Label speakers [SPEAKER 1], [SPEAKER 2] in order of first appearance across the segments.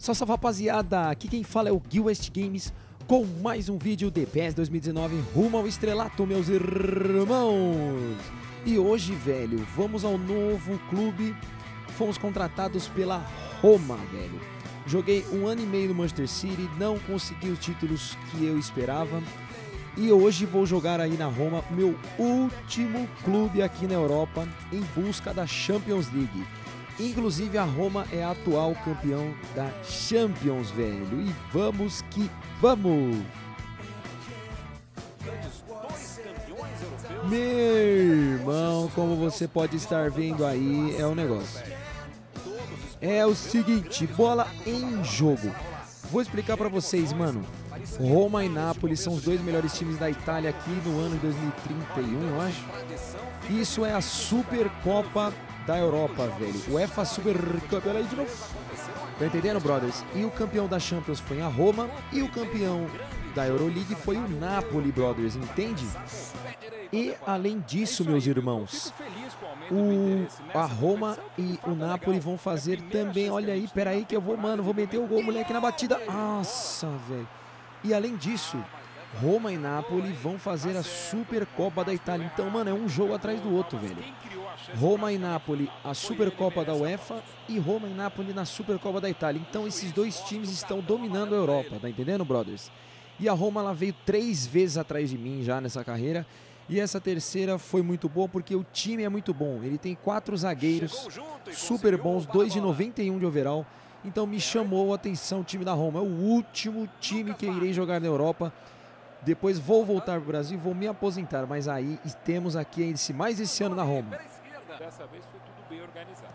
[SPEAKER 1] Salve, rapaziada, aqui quem fala é o Gui West Games com mais um vídeo de PES 2019 rumo ao estrelato, meus irmãos. E hoje, velho, vamos ao novo clube. Fomos contratados pela Roma, velho. Joguei 1 ano e meio no Manchester City, não consegui os títulos que eu esperava. E hoje vou jogar aí na Roma, meu último clube aqui na Europa, em busca da Champions League. Inclusive a Roma é a atual campeão da Champions, velho. E vamos que vamos! Meu irmão, como você pode estar vendo aí, é o negócio. É o seguinte, bola em jogo. Vou explicar pra vocês, mano. Roma e Nápoles são os dois melhores times da Itália aqui no ano de 2031, eu acho. Isso é a Supercopa da Europa, velho. UEFA Super Cup, olha aí de novo. Tá entendendo, brothers? E o campeão da Champions foi a Roma e o campeão da Euroleague foi o Napoli, brothers, entende? E além disso, meus irmãos, a Roma e o Napoli vão fazer também, olha aí, pera aí que eu vou, mano, vou meter o gol, moleque, na batida. Nossa, velho. E além disso, Roma e Napoli vão fazer a Supercopa da Itália. Então, mano, é um jogo atrás do outro, velho. Roma e Napoli, a Supercopa da UEFA, e Roma e Napoli na Supercopa da Itália. Então, esses dois times estão dominando a Europa, tá entendendo, brothers? E a Roma, ela veio 3 vezes atrás de mim já nessa carreira. E essa terceira foi muito boa porque o time é muito bom. Ele tem 4 zagueiros super bons, 2 de 91 de overall. Então me chamou a atenção o time da Roma. É o último time que eu irei jogar na Europa. Depois vou voltar para o Brasil e vou me aposentar. Mas aí temos aqui mais esse ano na Roma.
[SPEAKER 2] Dessa vez foi tudo bem organizado.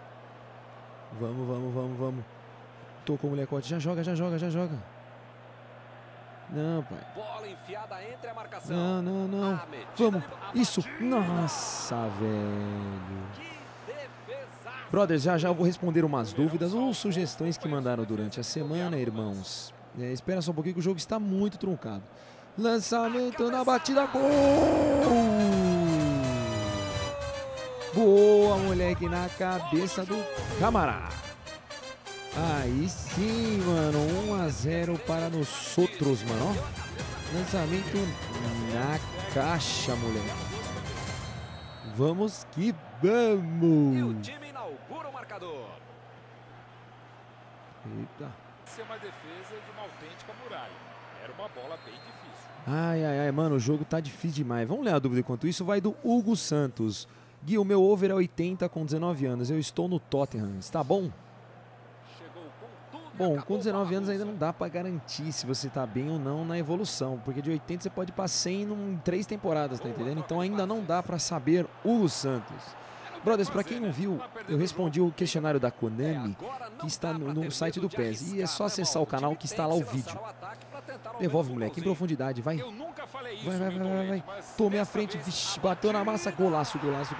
[SPEAKER 1] Vamos. Tocou o molecote. Já joga. Não, pai.
[SPEAKER 2] Bola enfiada entre a marcação.
[SPEAKER 1] Não. Vamos. Isso. Nossa, velho. Brothers, já eu vou responder umas dúvidas ou sugestões que mandaram durante a semana, irmãos. Espera só um pouquinho que o jogo está muito truncado. Lançamento na batida. Gol! Boa, moleque, na cabeça do Camará. Aí sim, mano, 1-0 para nós outros, mano, ó. Lançamento na caixa, moleque. Vamos que vamos.
[SPEAKER 2] E o time inaugura o marcador.
[SPEAKER 1] Eita.
[SPEAKER 2] Isso é uma defesa de uma autêntica muralha. Era uma bola bem difícil.
[SPEAKER 1] Ai, mano, o jogo tá difícil demais. Vamos ler a dúvida enquanto isso. Vai do Hugo Santos. Gui, o meu over é 80 com 19 anos. Eu estou no Tottenham. Está bom? Bom, com 19 anos ainda não dá pra garantir se você tá bem ou não na evolução, porque de 80 você pode ir pra 100 em 3 temporadas, tá entendendo? Então ainda não dá pra saber Hugo Santos. Brothers, pra quem não viu, eu respondi o questionário da Konami, que está no site do PES, e é só acessar o canal que está lá o vídeo. Devolve, moleque, em profundidade, vai. Vai. Tomei a frente, vixi, bateu na massa, golaço.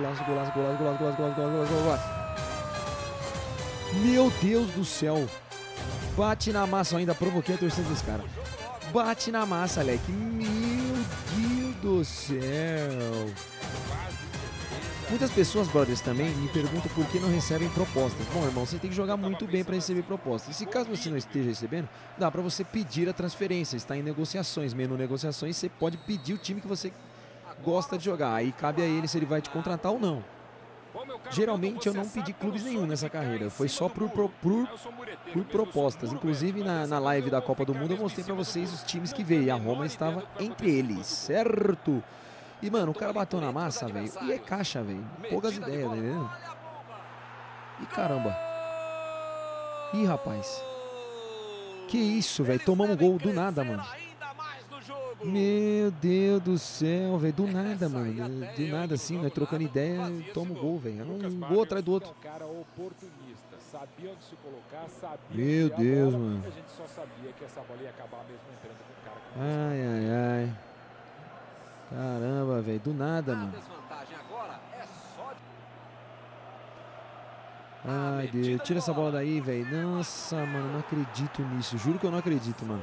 [SPEAKER 1] Meu Deus do céu. Bate na massa, eu ainda provoquei a torcida desse cara. Bate na massa, Alec. Meu Deus do céu. Muitas pessoas, brothers, também me perguntam por que não recebem propostas. Bom, irmão, você tem que jogar muito bem para receber propostas. E se caso você não esteja recebendo, dá para você pedir a transferência. Está em negociações, menu negociações, você pode pedir o time que você gosta de jogar. Aí cabe a ele se ele vai te contratar ou não. Geralmente eu não pedi clubes nenhum nessa carreira, foi só por propostas. Inclusive na live da Copa do Mundo eu mostrei pra vocês os times que veio, e a Roma estava entre eles, certo? E mano, o cara bateu na massa, velho, e é caixa, velho, poucas ideias, tá entendendo? E caramba. Ih, rapaz. Que isso, velho, tomamos gol do nada, mano. Meu Deus do céu, velho, do nada, mano, do nada assim, né, trocando ideia, toma o gol, velho, um gol atrás do outro. Meu Deus, mano. Ai. Caramba, velho, do nada, mano. Ai, Deus, tira essa bola daí, velho. Nossa, mano, não acredito nisso, juro que eu não acredito, mano.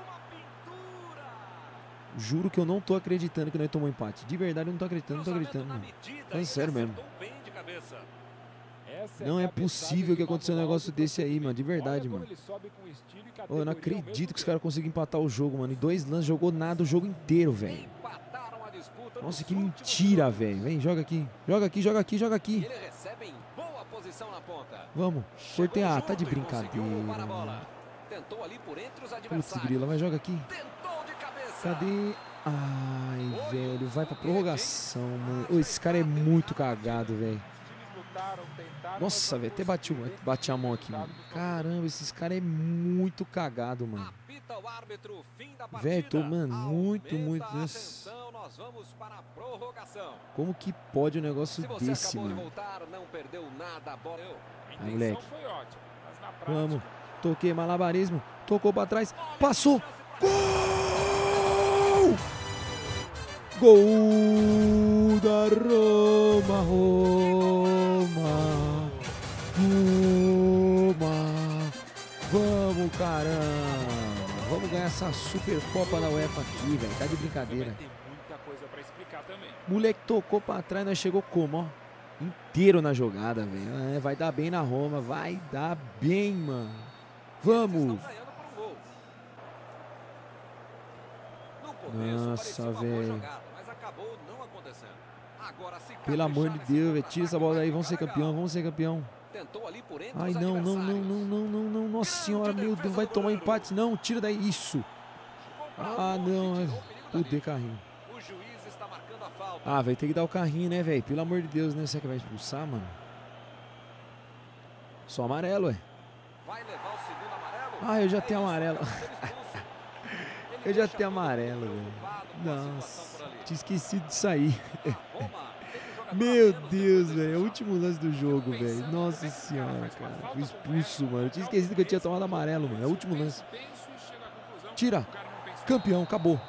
[SPEAKER 1] Juro que eu não tô acreditando que nós tomamos empate. De verdade eu não tô acreditando, mano. Falando sério mesmo. Não é possível que aconteceu um negócio desse aí, mano. De verdade, mano. Eu não acredito que os caras conseguiram empatar o jogo, mano. Em 2 lances, jogou nada o jogo inteiro, velho. Nossa, que mentira, velho. Vem, joga aqui. Joga aqui, joga aqui, joga aqui. Vamos. Cortei. Ah, tá de brincadeira. Putz, grila, vai, joga aqui. Cadê? Ai, velho, vai pra prorrogação, mano. Ô, esse cara é muito cagado, velho. Nossa, velho, até bati a mão aqui, mano. Caramba, esses caras é muito cagado, mano. Velho, tô, mano, muito. Como que pode um negócio desse, mano? Aí, moleque. Vamos. Toquei, malabarismo. Tocou pra trás. Passou. Gol! Gol da Roma. Vamos, caramba. Vamos ganhar essa Supercopa da UEFA aqui, velho. Tá de brincadeira. Moleque tocou pra trás, nós chegou como, ó? Inteiro na jogada, velho. É, vai dar bem na Roma. Vai dar bem, mano. Vamos. Nossa, velho. Pelo amor de Deus, velho. Tira essa bola daí. Vamos ser campeão, vamos ser campeão. Ai, não. Nossa senhora, meu Deus. Vai tomar empate. Não, tira daí. Isso. Ah, não. Puder carrinho. Ah, vai ter que dar o carrinho, né, velho? Pelo amor de Deus, né? Será que vai expulsar, mano? Só amarelo, ué. Ah, eu já tenho amarelo. Eu já tenho amarelo, velho. Nossa, tinha esquecido disso aí. Meu Deus, velho. É o último lance do jogo, velho. Nossa senhora, cara. Fui expulso, mano. Eu tinha esquecido que eu tinha tomado amarelo, mano. É o último lance. Tira. Campeão, acabou.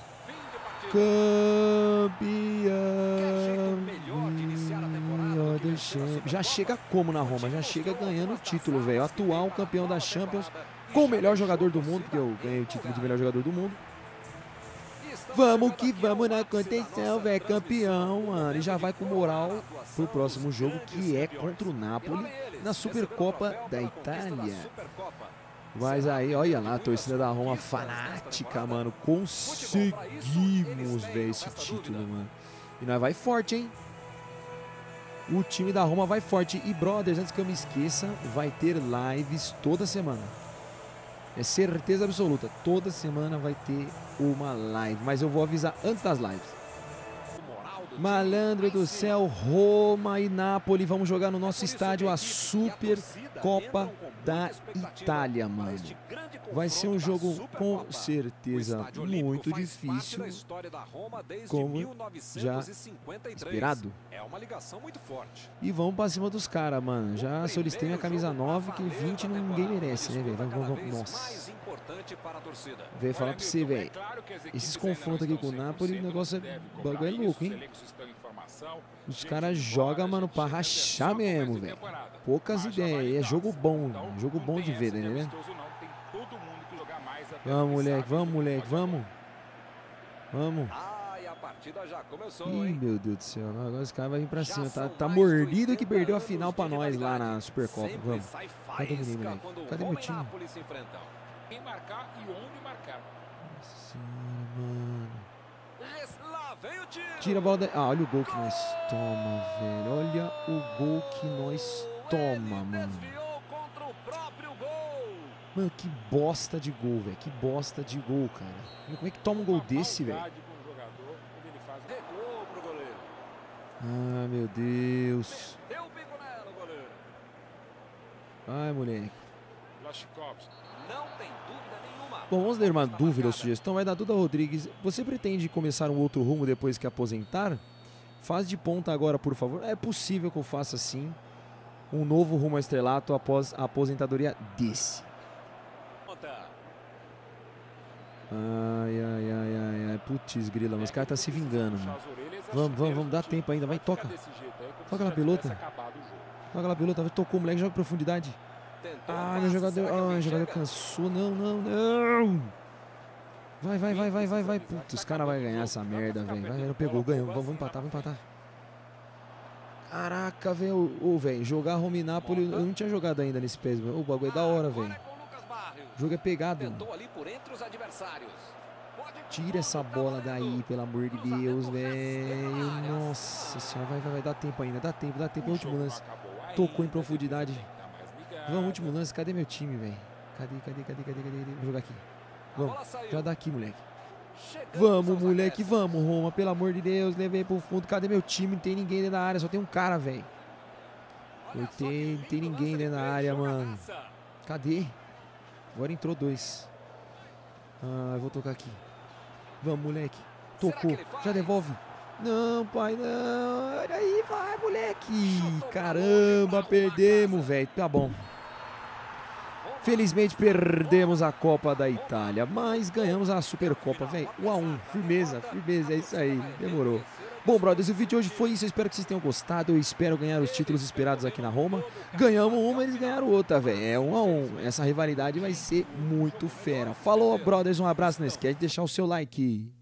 [SPEAKER 1] Campeão. Já chega como na Roma? Já chega ganhando o título, velho. Atual campeão da Champions com o melhor jogador do mundo, porque eu ganhei o título de melhor jogador do mundo. Vamos que vamos na contenção, velho. Campeão, mano. E já vai com moral pro próximo jogo, que é contra o Napoli na Supercopa da Itália. Mas aí, olha lá, a torcida da Roma fanática, mano. Conseguimos, velho, esse título, mano. E nós vai forte, hein? O time da Roma vai forte. E, brothers, antes que eu me esqueça, vai ter lives toda semana. É certeza absoluta. Toda semana vai ter uma live. Mas eu vou avisar antes das lives. Malandro do céu, Roma e Napoli. Vamos jogar no nosso estádio a Supercopa da Itália, mano. Vai ser um jogo com certeza muito difícil, como já esperado. E vamos pra cima dos caras, mano. Já solicitei minha camisa 9, que 20 ninguém merece, né, velho? Nossa. Velho, falar pra você, velho. Esses confrontos aqui com o Napoli, o negócio é bagulho é louco, hein? Os caras jogam, mano, pra rachar mesmo, velho. Poucas ideias. É jogo bom de ver, né? Vamos, moleque, vamos. Ih, meu Deus do céu. Agora os caras vão vir pra cima. Tá mordido que perdeu a final pra nós lá na Supercopa. Vamos. Cadê o menino, moleque? Cadê meu time?
[SPEAKER 2] Quem marcar e onde marcar.
[SPEAKER 1] Nossa senhora, mano. Tira a bola da... Ah, olha o gol que nós toma, velho. Olha o gol que nós toma, mano. Mano, que bosta de gol, velho. Que bosta de gol, cara. Como é que toma um gol desse, velho? Ah, meu Deus. Ai, moleque. Bom, vamos ler uma dúvida ou sugestão. Vai dar Duda Rodrigues. Você pretende começar um outro rumo depois que aposentar? Faz de ponta agora, por favor. É possível que eu faça assim. Um novo rumo ao estrelato após a aposentadoria desse. Ai. Putz, grila. Mas os caras tá se vingando, mano. Vamos. Dá tempo ainda. Vai, toca. Toca na pelota. Vai, tocou, o moleque. Joga em profundidade. Ah, meu jogador. Ah, o jogador cansou. Não. Vai. Putz, os caras vão ganhar essa merda, velho. Vai, pegou, ganhou. Vamos empatar. Caraca, velho. Ô, velho, jogar Roma e Napoli, eu não tinha jogado ainda nesse PES, mano. O bagulho é da hora, velho. O jogo é pegado, mano. Tira essa bola daí, pelo amor de Deus, velho. Nossa senhora, vai dar tempo ainda. Dá tempo. É o último lance. Tocou em profundidade. Vamos, último lance. Cadê meu time, velho? Cadê? Vou jogar aqui. Vamos, já dá aqui, moleque. Vamos, moleque, vamos, Roma. Pelo amor de Deus, levei pro fundo. Cadê meu time? Não tem ninguém dentro da área, só tem um cara, velho. Não tem ninguém dentro da área, mano. Cadê? Agora entrou 2. Eu vou tocar aqui. Vamos, moleque. Tocou. Já devolve. Não, pai, não. Olha aí, vai, moleque. Caramba, perdemos, velho. Tá bom. Felizmente perdemos a Copa da Itália, mas ganhamos a Supercopa, velho. 1-1. Firmeza. É isso aí. Demorou. Bom, brothers, o vídeo de hoje foi isso. Eu espero que vocês tenham gostado. Eu espero ganhar os títulos esperados aqui na Roma. Ganhamos uma, eles ganharam outra, velho. É 1-1. Essa rivalidade vai ser muito fera. Falou, brothers. Um abraço. Não esquece de deixar o seu like.